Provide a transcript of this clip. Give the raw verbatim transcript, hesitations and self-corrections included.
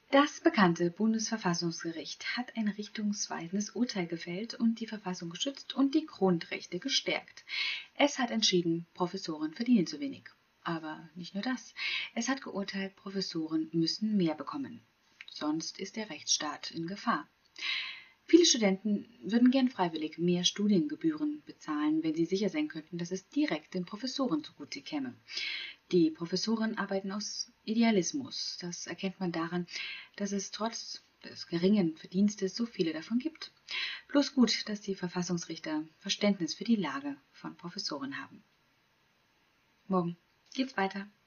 Das bekannte Bundesverfassungsgericht hat ein richtungsweisendes Urteil gefällt und die Verfassung geschützt und die Grundrechte gestärkt. Es hat entschieden, Professoren verdienen zu wenig. Aber nicht nur das. Es hat geurteilt, Professoren müssen mehr bekommen. Sonst ist der Rechtsstaat in Gefahr. Viele Studenten würden gern freiwillig mehr Studiengebühren bezahlen, wenn sie sicher sein könnten, dass es direkt den Professoren zugute käme. Die Professoren arbeiten aus Idealismus. Das erkennt man daran, dass es trotz des geringen Verdienstes so viele davon gibt. Bloß gut, dass die Verfassungsrichter Verständnis für die Lage von Professoren haben. Morgen geht's weiter.